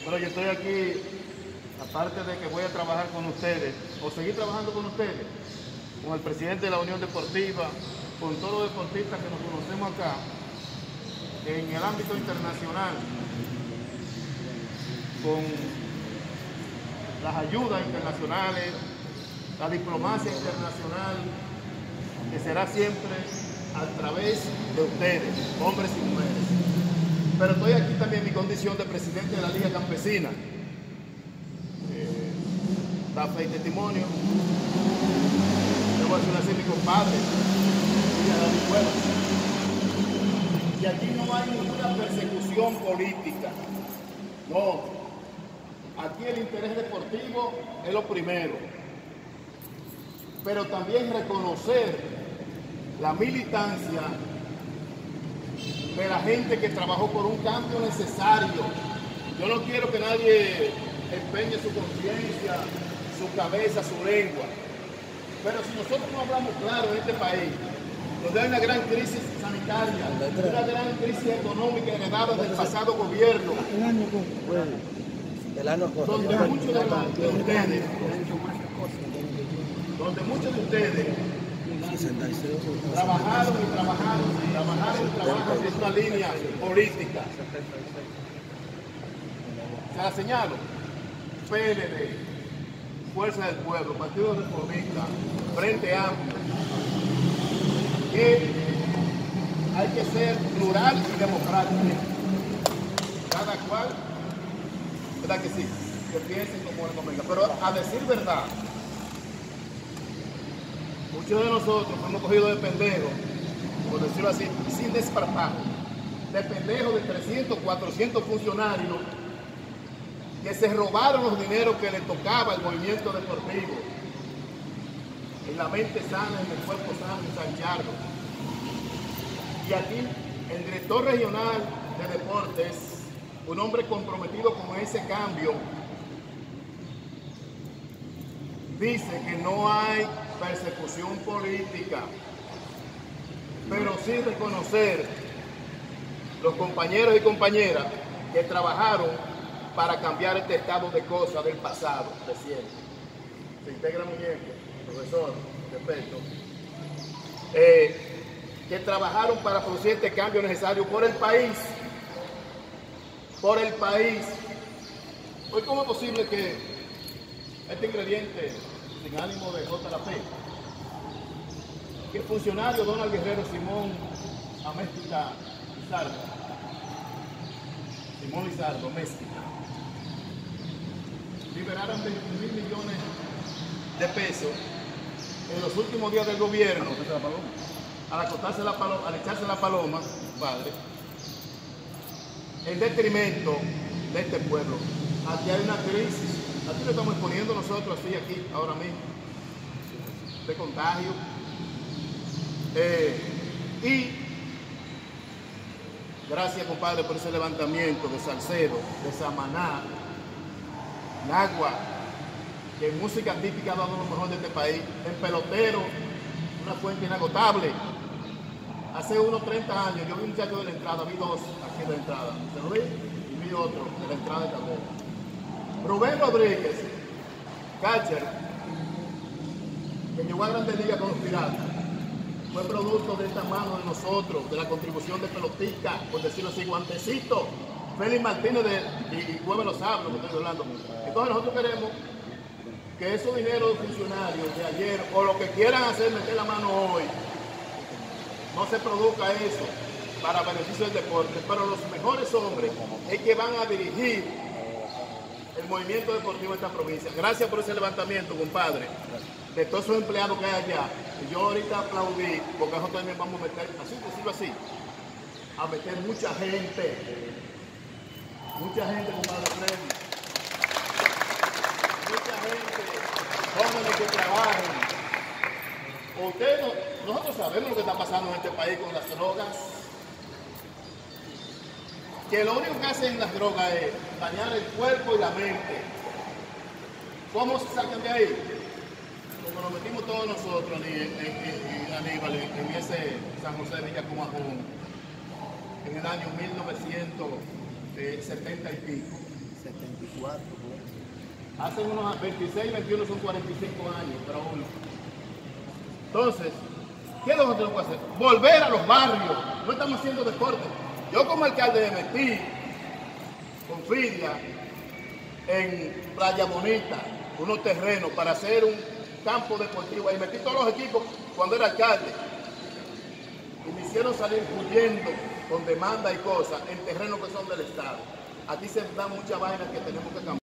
Pero yo estoy aquí, aparte de que voy a trabajar con ustedes, o seguir trabajando con ustedes, con el presidente de la Unión Deportiva, con todos los deportistas que nos conocemos acá, en el ámbito internacional, con las ayudas internacionales, la diplomacia internacional, que será siempre a través de ustedes, hombres y mujeres. Pero estoy aquí también en mi condición de presidente de la Liga Campesina. Da fe y testimonio. Debo decirle así a mi compadre, y a David Cuevas. Y aquí no hay ninguna persecución política. No. Aquí el interés deportivo es lo primero. Pero también reconocer la militancia de la gente que trabajó por un cambio necesario. Yo no quiero que nadie empeñe su conciencia, su cabeza, su lengua. Pero si nosotros no hablamos claro en este país, donde hay una gran crisis sanitaria, una gran crisis económica heredada del pasado gobierno, donde muchos de ustedes trabajaron en una línea política. Se la señalo: PLD, Fuerza del Pueblo, Partido Reformista, Frente Amplio, que hay que ser plural y democrático. Cada cual, ¿verdad que sí? Que piensen como les convenga. Pero a decir verdad, muchos de nosotros fuimos cogidos de pendejos, por decirlo así, sin desparpajo, de pendejos de 300, 400 funcionarios que se robaron los dineros que le tocaba al movimiento deportivo. En la mente sana, en el cuerpo sano, en San Carlos. Y aquí el director regional de deportes, un hombre comprometido con ese cambio, dice que no hay persecución política, pero sí reconocer los compañeros y compañeras que trabajaron para cambiar este estado de cosas del pasado reciente. Se integra muñeco, profesor, respeto, que trabajaron para producir este cambio necesario por el país. Por el país. Hoy, ¿cómo es posible que este ingrediente, sin ánimo de JLP, que el funcionario Donald Guerrero Simón Améstica Lizardo, Simón Lizardo, Améstica, liberaran 21.000 millones de pesos en los últimos días del gobierno al echarse la paloma, padre, en detrimento de este pueblo? Aquí hay una crisis, aquí lo estamos exponiendo nosotros así aquí, ahora mismo, de contagio. Y gracias, compadre, por ese levantamiento de Salcedo, de Samaná, Nagua, que en música típica ha dado lo mejor de este país. En pelotero, una fuente inagotable. Hace unos 30 años yo vi un muchacho de la entrada, vi dos aquí de la entrada, se lo vi, y vi otro de la entrada de Cabrera. Rubén Rodríguez, catcher, que llegó a Grandes Ligas con los Piratas, fue producto de esta mano de nosotros, de la contribución de pelotica, por decirlo así, guantecito, Félix Martínez y Cueva Los Sablos, que estoy hablando. Entonces nosotros queremos que esos dineros de funcionarios de ayer, o lo que quieran hacer, meter la mano hoy, no se produzca eso para beneficio del deporte, pero los mejores hombres es que van a dirigir el movimiento deportivo de esta provincia. Gracias por ese levantamiento, compadre, de todos esos empleados que hay allá. Y yo ahorita aplaudí, porque nosotros también vamos a meter, así, decirlo así, a meter mucha gente, compadre Freddy, mucha gente, jóvenes que trabajen. Nosotros sabemos lo que está pasando en este país con las drogas, que lo único que hacen las drogas es dañar el cuerpo y la mente. ¿Cómo se sacan de ahí? Como nos metimos todos nosotros en Aníbal, en ese San José de Villacomajón, en el año 1970 y pico. 74. Hace unos 26, 21 son 45 años, pero uno. Entonces, ¿qué es lo que tenemos que hacer? Volver a los barrios. No estamos haciendo deporte. Yo como alcalde me metí con Fidia en Playa Bonita, unos terrenos para hacer un campo deportivo. Ahí metí todos los equipos cuando era alcalde. Y me hicieron salir huyendo con demanda y cosas en terrenos que son del Estado. Aquí se dan muchas vainas que tenemos que cambiar.